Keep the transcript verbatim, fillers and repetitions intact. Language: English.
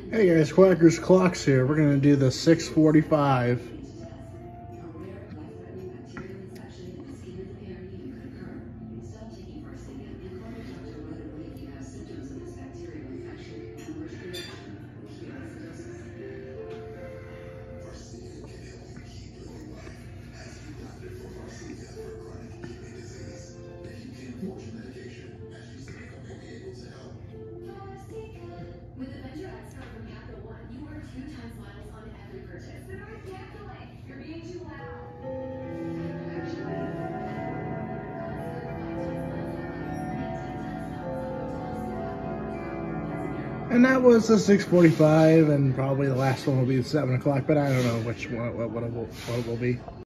Hey guys, Quacker's Clocks here. We're going to do the six forty-five. With the Venture X card from Capital One, you earn two times miles on every purchase. But I can't delay. You're being too loud. And that was the six forty-five, and probably the last one will be the seven o'clock, but I don't know which one, what, what, it will, what it will be.